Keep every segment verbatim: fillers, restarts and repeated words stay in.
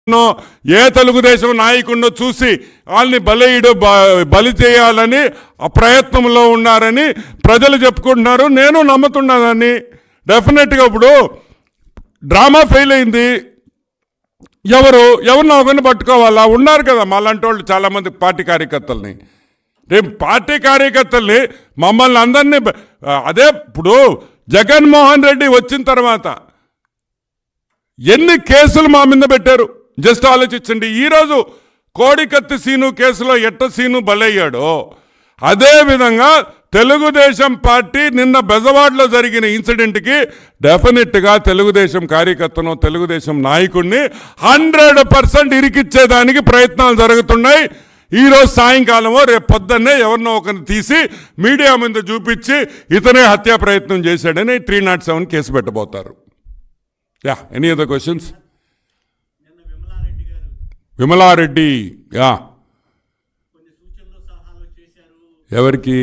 ఏ తెలుగుదేశం నాయకుడినో చూసి వాళ్ళని బలియడు బలి చేయాలని ఆ ప్రయత్నంలో ఉన్నారని ప్రజలు చెప్పుకుంటున్నారు. నేను నమ్ముతున్నానని. డెఫినెట్గా ఇప్పుడు డ్రామా ఫెయిల్ అయింది. ఎవరు ఎవరిని ఒకరిని పట్టుకోవాలా? ఉన్నారు కదా మాలాంటి వాళ్ళు చాలామంది పార్టీ కార్యకర్తల్ని. రేపు పార్టీ కార్యకర్తల్ని మమ్మల్ని అందరినీ అదే ఇప్పుడు జగన్మోహన్ రెడ్డి వచ్చిన తర్వాత ఎన్ని కేసులు మా మీద పెట్టారు జస్ట్ ఆలోచించండి. ఈరోజు కోడికత్తి సీను కేసులో ఎట్ట సీను బలయ్యాడో అదేవిధంగా తెలుగుదేశం పార్టీ నిన్న బెజవాడలో జరిగిన ఇన్సిడెంట్కి డెఫినెట్గా తెలుగుదేశం కార్యకర్తను తెలుగుదేశం నాయకుడిని హండ్రెడ్ పర్సెంట్ ఇరికిచ్చేదానికి ప్రయత్నాలు జరుగుతున్నాయి. ఈరోజు సాయంకాలమో రేపు పొద్దున్నే ఎవరినో ఒకరిని తీసి మీడియా ముందు చూపించి ఇతనే హత్యా ప్రయత్నం చేశాడని త్రీ నాట్ సెవెన్ కేసు పెట్టబోతారు. Yeah any other questions? Vimala Reddy yeah ఎవరికి?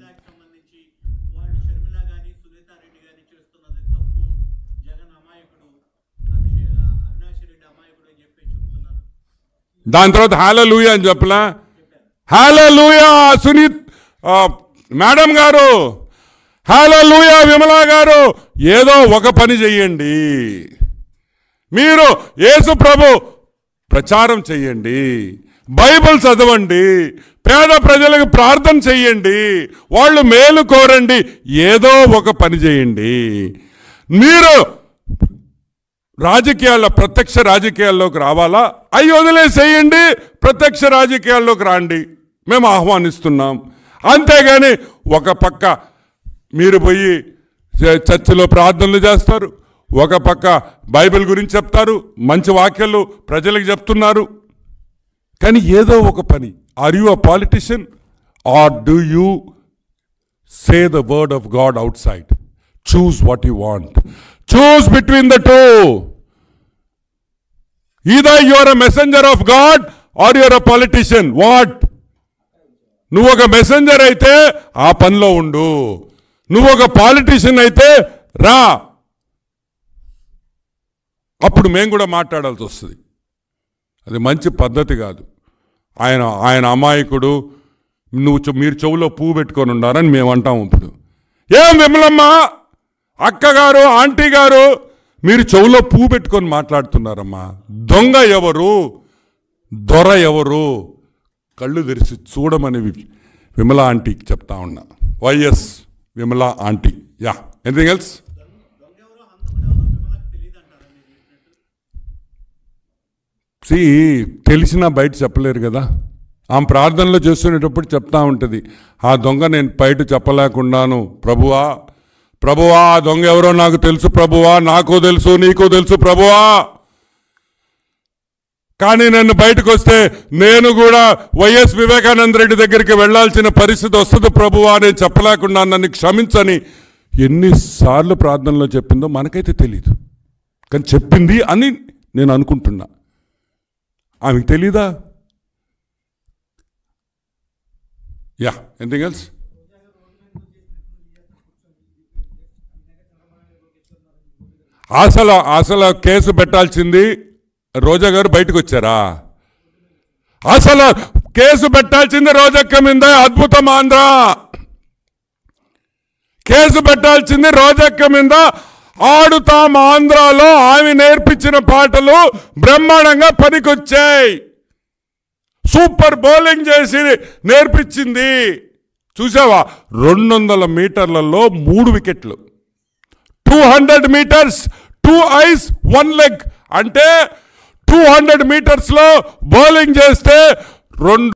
దాని తర్వాత హల్లెలూయా అని చెప్పలా? హల్లెలూయా సునీత్ మేడం గారు, హల్లెలూయా విమలా గారు, ఏదో ఒక పని చెయ్యండి. మీరు యేసు ప్రభు ప్రచారం చెయ్యండి, బైబిల్ చదవండి, పేద ప్రజలకు ప్రార్థన చెయ్యండి, వాళ్ళు మేలు కోరండి, ఏదో ఒక పని చేయండి. మీరు రాజకీయాల్లో ప్రత్యక్ష రాజకీయాల్లోకి రావాలా? అవి వదిలేసేయండి, ప్రత్యక్ష రాజకీయాల్లోకి రండి, మేము ఆహ్వానిస్తున్నాం. అంతేగాని ఒక పక్క మీరు పోయి చర్చిలో ప్రార్థనలు చేస్తారు, ఒక పక్క బైబిల్ గురించి చెప్తారు, మంచి వాక్యాలు ప్రజలకు చెప్తున్నారు, కానీ ఏదో ఒక పని. Are you a politician or do you say the word of God outside? Choose what you want. Choose between the two. Either you are a messenger of God or you are a politician. What? నువ్వు ఒక messenger అయితే ఆ పనిలో ఉండు, నువ్వు ఒక politician అయితే రా, అప్పుడు మేము కూడా మాట్లాడాల్సి వస్తుంది. అది మంచి పద్ధతి కాదు. ఆయన ఆయన అమాయకుడు, నువ్వు మీరు చెవులో పువ్వు పెట్టుకొని ఉండారని మేము అంటాం. ఇప్పుడు ఏం విమలమ్మ అక్కగారు ఆంటీ గారు మీరు చెవులో పువ్వు పెట్టుకొని మాట్లాడుతున్నారమ్మా. దొంగ ఎవరు దొర ఎవరు కళ్ళు తెరిచి చూడమని విమలా ఆంటీకి చెప్తా ఉన్నా. YS Vimala aunty. Yeah anything else? సి తెలిసినా బయట చెప్పలేరు కదా. ఆమె ప్రార్థనలో చేస్తునేటప్పుడు చెప్తా ఉంటుంది, ఆ దొంగ నేను బయట చెప్పలేకున్నాను ప్రభువా, ప్రభువా ఆ దొంగ ఎవరో నాకు తెలుసు ప్రభువా, నాకు తెలుసు నీకు తెలుసు ప్రభువా, కానీ నన్ను బయటకు వస్తే నేను కూడా వైఎస్ వివేకానంద రెడ్డి దగ్గరికి వెళ్లాల్సిన పరిస్థితి వస్తుంది ప్రభువా, నేను చెప్పలేకుండా నన్ను క్షమించని ఎన్నిసార్లు ప్రార్థనలో చెప్పిందో మనకైతే తెలీదు, కానీ చెప్పింది అని నేను అనుకుంటున్నా. ఆమెకు తెలీదా? Yeah anything else? అసలు అసలు కేసు పెట్టాల్సింది రోజా గారు బయటకు వచ్చారా? అసలు కేసు పెట్టాల్సింది రోజక్క మీద. అద్భుతం ఆంధ్ర కేసు పెట్టాల్సింది రోజక్క మీద. ఆడుతాం ఆంధ్రాలో ఆమె నేర్పించిన పాటలు బ్రహ్మాండంగా పనికొచ్చాయి. సూపర్ బౌలింగ్ చేసి నేర్పించింది. చూసావా? రెండు వందల మీటర్లలో మూడు వికెట్లు, two hundred metres two eyes one leg, అంటే టూ హండ్రెడ్ మీటర్స్లో బౌలింగ్ చేస్తే రెండు